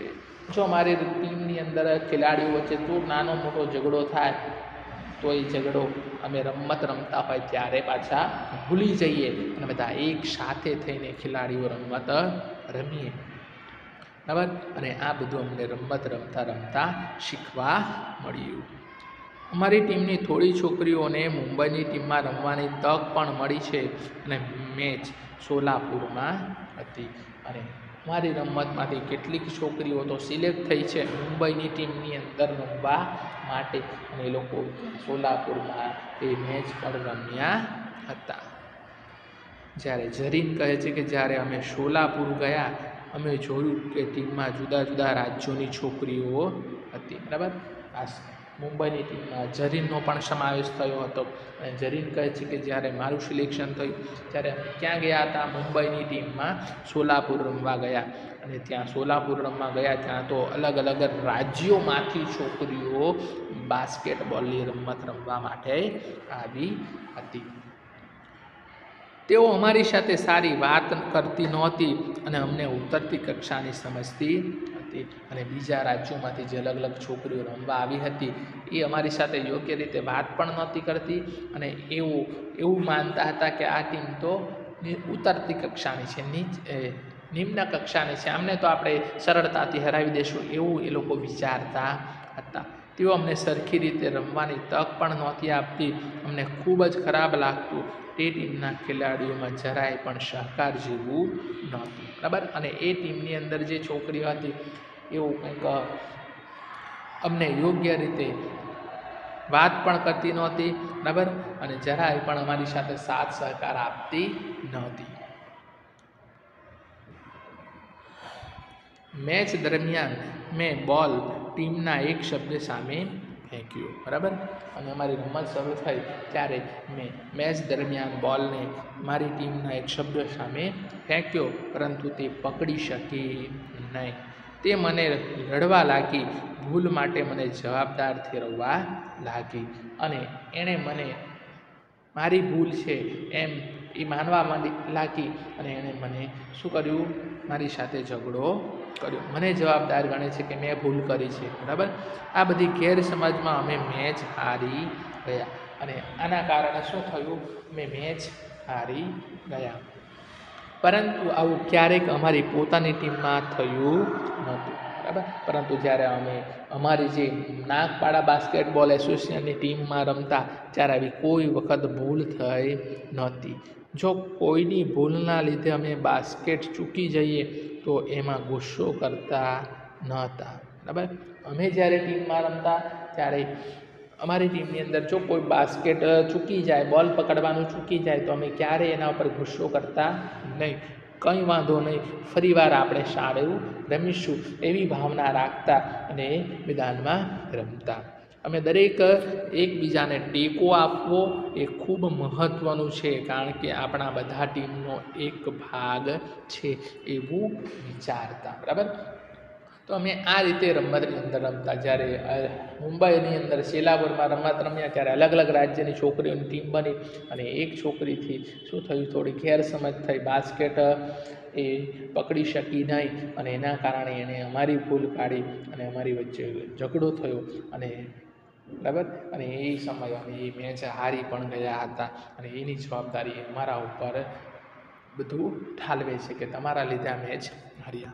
જો અમારી ટીમની અંદર ખેલાડીઓ વચ્ચે જો નાનો મોટો ઝઘડો થાય તો એ ઝઘડો અમે રમત રમતા હોય ત્યારે પાછા ભૂલી જઈએ અને બધા એક સાથે થઈને ખેલાડીઓ રમત રમીએ, બરાબર. અને આ બધું અમને રમત રમતા રમતા શીખવા મળ્યું. અમારી ટીમની થોડી છોકરીઓને મુંબઈની ટીમમાં રમવાની તક પણ મળી છે અને મેચ સોલાપુરમાં હતી. અને અમારી રમતમાંથી કેટલીક છોકરીઓ તો સિલેક્ટ થઈ છે મુંબઈની ટીમની અંદર રમવા માટે અને એ લોકો સોલાપુરમાં એ મેચ પણ રમ્યા હતા. જ્યારે ઝરીન કહે છે કે જ્યારે અમે સોલાપુર ગયા અમે જોયું કે ટીમમાં જુદા જુદા રાજ્યોની છોકરીઓ હતી, બરાબર. આ મુંબઈની ટીમમાં ઝરીનનો પણ સમાવેશ થયો હતો અને ઝરીન કહે છે કે જ્યારે મારું સિલેક્શન થયું ત્યારે અમે ક્યાં ગયા હતા? મુંબઈની ટીમમાં સોલાપુર રમવા ગયા અને ત્યાં સોલાપુર રમવા ગયા ત્યાં તો અલગ અલગ રાજ્યોમાંથી છોકરીઓ બાસ્કેટબોલની રમત રમવા માટે આવી હતી. તેઓ અમારી સાથે સારી વાત કરતી નહોતી અને અમને ઉતરતી કક્ષાની સમજતી હતી અને બીજા રાજ્યોમાંથી જે અલગ અલગ છોકરીઓ રમવા આવી હતી એ અમારી સાથે યોગ્ય રીતે વાત પણ નહોતી કરતી અને એવું એવું માનતા હતા કે આ ટીમ તો ઉતરતી કક્ષાની છે, નીચ નિમ્ન કક્ષાની છે, આમને તો આપણે સરળતાથી હરાવી દઈશું એવું એ લોકો વિચારતા હતા. તેઓ અમને સરખી રીતે રમવાની તક પણ નહોતી આપતી. અમને ખૂબ જ ખરાબ લાગતું. તે ટીમના ખેલાડીઓમાં જરાય પણ સહકાર જેવું નહોતું, બરાબર. અને એ ટીમની અંદર જે છોકરીઓ હતી એવું કંઈક અમને યોગ્ય રીતે વાત પણ કરતી નહોતી, બરાબર. અને જરાય પણ અમારી સાથે સાથ સહકાર આપતી નહોતી. મેચ દરમિયાન મેં બોલ ટીમના એક સભ્ય સામે ફેંક્યો, બરાબર. અને અમારી રમત શરૂ થઈ ત્યારે મેં મેચ દરમિયાન બોલને મારી ટીમના એક સભ્ય સામે ફેંક્યો પરંતુ તે પકડી શકી નહીં. તે મને લડવા લાગી, ભૂલ માટે મને જવાબદાર ઠેરવવા લાગી અને એણે મને મારી ભૂલ છે એમ એ માનવા લાગી અને એણે મને શું કર્યું? મારી સાથે ઝઘડો કર્યો. મને જવાબદાર ગણે છે કે મેં ભૂલ કરી છે, બરાબર. આ બધી ગેરસમજમાં અમે મેચ હારી ગયા અને આના કારણે શું થયું? અમે મેચ હારી ગયા. પરંતુ આવું ક્યારેક અમારી પોતાની ટીમમાં થયું નહોતું, બરાબર. પરંતુ જ્યારે અમે અમારી જે નાગપાડા બાસ્કેટબોલ એસોસિએશનની ટીમમાં રમતા ત્યારે આવી કોઈ વખત ભૂલ થઈ નહોતી. જો કોઈની ભૂલના લીધે અમે બાસ્કેટ ચૂકી જઈએ તો એમાં ગુસ્સો કરતા ન હતા, બરાબર. અમે જ્યારે ટીમમાં રમતા ત્યારે અમારી ટીમની અંદર જો કોઈ બાસ્કેટ ચૂકી જાય, બોલ પકડવાનું ચૂકી જાય તો અમે ક્યારેય એના ઉપર ગુસ્સો કરતા નહીં. કંઈ વાંધો નહીં, ફરીવાર આપણે સારું રમીશું એવી ભાવના રાખતા અને મેદાનમાં રમતા. અમે દરેક એકબીજાને ટેકો આપવો એ ખૂબ મહત્ત્વનું છે કારણ કે આપણા બધા ટીમનો એક ભાગ છે એવું વિચારતા, બરાબર. તો અમે આ રીતે રમતની અંદર રમતા. જ્યારે મુંબઈની અંદર સોલાપુરમાં રમત રમ્યા ત્યારે અલગ અલગ રાજ્યની છોકરીઓની ટીમ બની અને એક છોકરીથી શું થયું? થોડી ગેરસમજ થઈ. બાસ્કેટ એ પકડી શકી નહીં અને એના કારણે એણે અમારી ભૂલ કાઢી અને અમારી વચ્ચે ઝઘડો થયો અને બરાબર. અને એ સમયે અમે એ મેચ હારી પણ ગયા હતા અને એની જવાબદારી અમારા ઉપર બધું ઠાલવે છે કે તમારા લીધે આ મેચ હાર્યા.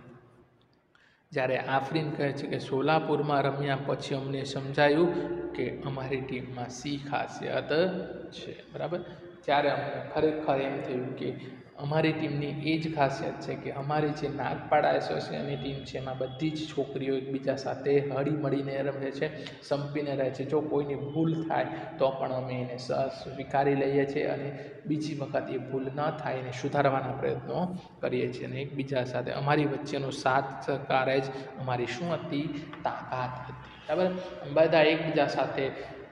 જ્યારે આફરીન કહે છે કે સોલાપુરમાં રમ્યા પછી અમને સમજાયું કે અમારી ટીમમાં શી ખાસિયત છે, બરાબર. ત્યારે અમને ખરેખર એમ થયું કે અમારી ટીમની એ જ ખાસિયત છે કે અમારી જે નાગપાડા એસોસિએશનની ટીમ છે એમાં બધી જ છોકરીઓ એકબીજા સાથે હળી મળીને રમે છે, સંપીને રહે છે. જો કોઈની ભૂલ થાય તો પણ અમે એને સ્વીકારી લઈએ છીએ અને બીજી વખત એ ભૂલ ન થાય એને સુધારવાના પ્રયત્નો કરીએ છીએ અને એકબીજા સાથે અમારી વચ્ચેનો સાથ સહકાર જ અમારી શું હતી? તાકાત હતી, બરાબર. બધા એકબીજા સાથે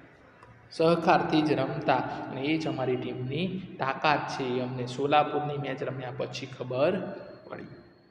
સહકારથી જ રમતા અને એ જ અમારી ટીમની તાકાત છે. એ અમને સોલાપુરની મેચ રમ્યા પછી ખબર પડી.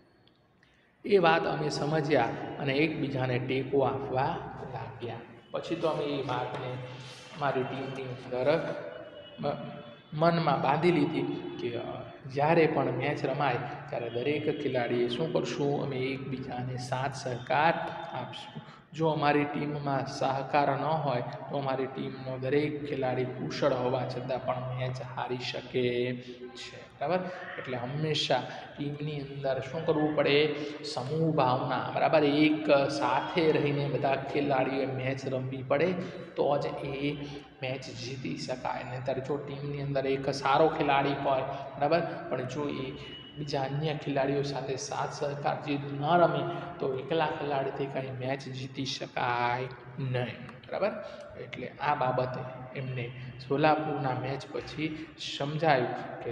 એ વાત અમે સમજ્યા અને એકબીજાને ટેકો આપવા લાગ્યા. પછી તો અમે એ વાતને મારી ટીમની અંદર મનમાં બાંધી લીધી કે જ્યારે પણ મેચ રમાય ત્યારે દરેક ખેલાડીએ શું કરશું, અમે એકબીજાને સાથ સહકાર આપશું. જો અમારી ટીમમાં સહકાર ન હોય તો અમારી ટીમનો દરેક ખેલાડી કુશળ હોવા છતાં પણ મેચ હારી શકે છે. બરાબર, એટલે હંમેશા ટીમની અંદર શું કરવું પડે, સમૂહ ભાવના, બરાબર, એક સાથે રહીને બધા ખેલાડીઓએ મેચ રમવી પડે તો જ એ મેચ જીતી શકાય. નહીંતર જો ટીમની અંદર એક સારો ખેલાડી હોય, બરાબર, પણ જો એ બીજા અન્ય ખેલાડીઓ સાથે સાથ સહકારથી ન રમે તો એકલા ખેલાડીથી કંઈ મેચ જીતી શકાય નહીં. બરાબર, એટલે આ બાબતે એમને સોલાપુરના મેચ પછી સમજાયું કે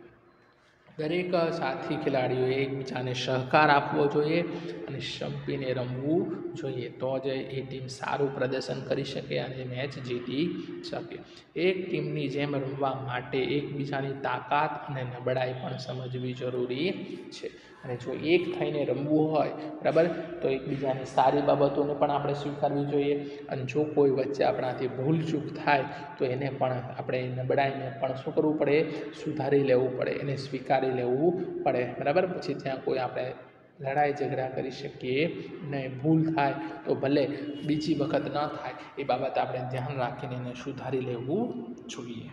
દરેક સાથી ખેલાડીઓએ એકબીજાને સહકાર આપવો જોઈએ અને સંપીને રમવું જોઈએ તો જ એ ટીમ સારું પ્રદર્શન કરી શકે અને મેચ જીતી શકે. એક ટીમની જેમ રમવા માટે એકબીજાની તાકાત અને નબળાઈ પણ સમજવી જરૂરી છે. અને જો એક થઈને રમવું હોય, બરાબર, તો એકબીજાની સારી બાબતોને પણ આપણે સ્વીકારવી જોઈએ અને જો કોઈ વચ્ચે આપણાથી ભૂલચૂક થાય તો એને પણ આપણે નબળાઈને પણ શું કરવું પડે, સુધારી લેવું પડે, એને સ્વીકારી લેવું પડે. બરાબર, પછી ત્યાં કોઈ આપણે લડાઈ ઝઘડા કરી શકીએ નહીં. ભૂલ થાય તો ભલે બીજી વખત ન થાય એ બાબત આપણે ધ્યાન રાખીને એને સુધારી લેવું જોઈએ.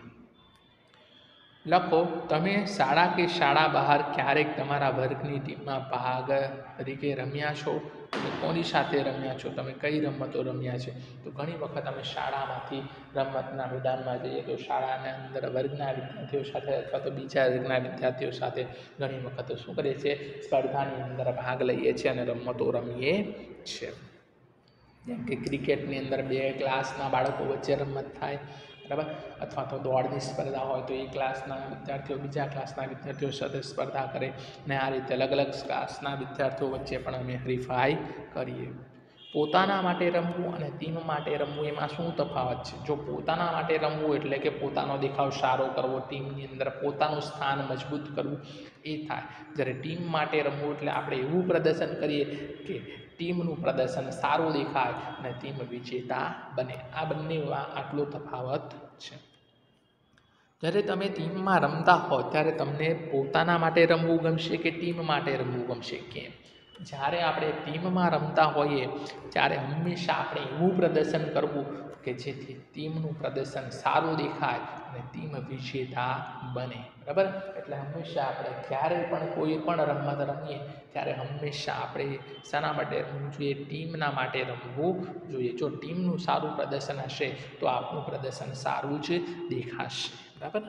લખો, તમે શાળા કે શાળા બહાર ક્યારેક તમારા વર્ગની ટીમમાં ભાગ તરીકે રમ્યા છો? તમે કોની સાથે રમ્યા છો? તમે કઈ રમતો રમ્યા છે? તો ઘણી વખત અમે શાળામાંથી રમતના મેદાનમાં જઈએ તો શાળાના અંદર વર્ગના વિદ્યાર્થીઓ સાથે અથવા તો બીજા વર્ગના વિદ્યાર્થીઓ સાથે ઘણી વખત શું કરીએ છીએ, સ્પર્ધાની અંદર ભાગ લઈએ છીએ અને રમતો રમીએ છીએ. જેમ કે ક્રિકેટની અંદર બે ક્લાસના બાળકો વચ્ચે રમત થાય, બરાબર, અથવા તો દોડની સ્પર્ધા હોય તો એ ક્લાસના વિદ્યાર્થીઓ બીજા ક્લાસના વિદ્યાર્થીઓ સાથે સ્પર્ધા કરે અને આ રીતે અલગ અલગ ક્લાસના વિદ્યાર્થીઓ વચ્ચે પણ અમે હરીફાઈ કરીએ. પોતાના માટે રમવું અને ટીમ માટે રમવું એમાં શું તફાવત છે? જો પોતાના માટે રમવું એટલે કે પોતાનો દેખાવ સારો કરવો, ટીમની અંદર પોતાનું સ્થાન મજબૂત કરવું એ થાય. જ્યારે ટીમ માટે રમવું એટલે આપણે એવું પ્રદર્શન કરીએ કે ટીમનું પ્રદર્શન સારું દેખાય અને ટીમ વિજેતા બને. આ બંનેમાં આટલો તફાવત છે. જ્યારે તમે ટીમમાં રમતા હો ત્યારે તમને પોતાના માટે રમવું ગમશે કે ટીમ માટે રમવું ગમશે? કેમ? જ્યારે આપણે ટીમમાં રમતા હોઈએ ત્યારે હંમેશા આપણે એવું પ્રદર્શન કરવું કે જેથી ટીમનું પ્રદર્શન સારું દેખાય અને ટીમ વિજેતા બને. બરાબર, એટલે હંમેશા આપણે જ્યારે પણ કોઈ પણ રમત રમીએ ત્યારે હંમેશા આપણે શાના માટે રમવું જોઈએ? ટીમના માટે રમવું જોઈએ. જો ટીમનું સારું પ્રદર્શન હશે તો આપણું પ્રદર્શન સારું જ દેખાશે. બરાબર,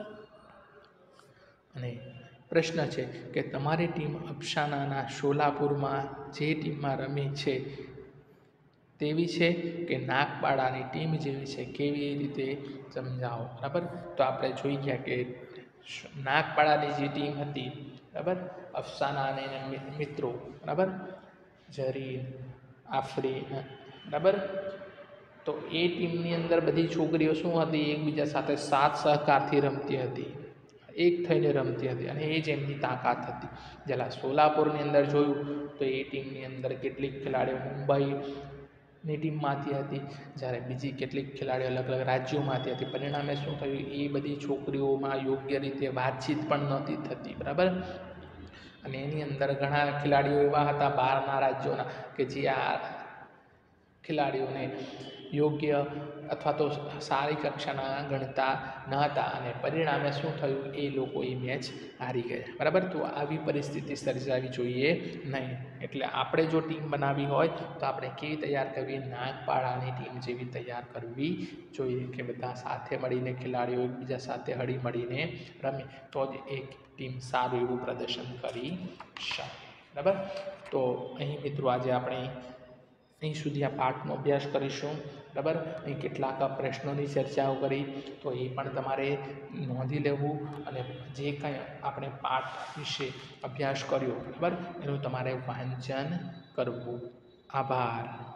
અને પ્રશ્ન છે કે તમારી ટીમ અફસાનાના સોલાપુરમાં જે ટીમમાં રમે છે તેવી છે કે નાગપાડાની ટીમ જેવી છે? કેવી રીતે સમજાવો. બરાબર, તો આપણે જોઈ ગયા કે નાગપાડાની જે ટીમ હતી, બરાબર, અફસાના અને મિત્રો, બરાબર, જરીન, આફરીન, બરાબર, તો એ ટીમની અંદર બધી છોકરીઓ શું હતી, એકબીજા સાથે સાથ સહકારથી રમતી હતી, એક થઈને રમતી હતી અને એ જ એમની તાકાત હતી. જેલા સોલાપુરની અંદર જોયું તો એ ટીમની અંદર કેટલીક ખેલાડીઓ મુંબઈની ટીમમાંથી હતી, જ્યારે બીજી કેટલીક ખેલાડીઓ અલગ અલગ રાજ્યોમાંથી હતી. પરિણામે શું થયું, એ બધી છોકરીઓમાં યોગ્ય રીતે વાતચીત પણ નહોતી થતી. બરાબર, અને એની અંદર ઘણા ખેલાડીઓ એવા હતા બહારના રાજ્યોના કે જે આ ખેલાડીઓને યોગ્ય અથવા તો સારી કક્ષાના ગણતા ન હતા અને પરિણામે શું થયું, એ લોકો એ મેચ હારી ગયા. બરાબર, તો આવી પરિસ્થિતિ સર્જાવી જોઈએ નહીં. એટલે આપણે જો ટીમ બનાવવી હોય તો આપણે કેવી તૈયાર કરવી? નાગપાડાની ટીમ જેવી તૈયાર કરવી જોઈએ કે બધા સાથે મળીને ખેલાડીઓ એકબીજા સાથે હળી મળીને રમે તો જ એક ટીમ સારું એવું પ્રદર્શન કરી શકે. બરાબર, તો અહીં મિત્રો આજે આપણે અહીં સુધી આ પાઠનો અભ્યાસ કરીશું. બરાબર, અહીં કેટલાક પ્રશ્નોની ચર્ચાઓ કરી તો એ પણ તમારે નોંધી લેવું અને જે કંઈ આપણે પાઠ વિશે અભ્યાસ કર્યો, બરાબર, એનું તમારે વાંચન કરવું. આભાર.